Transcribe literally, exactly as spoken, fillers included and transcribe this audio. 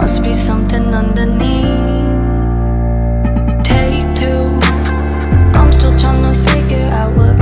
Must be something underneath. Take two. I'm still trying to figure out what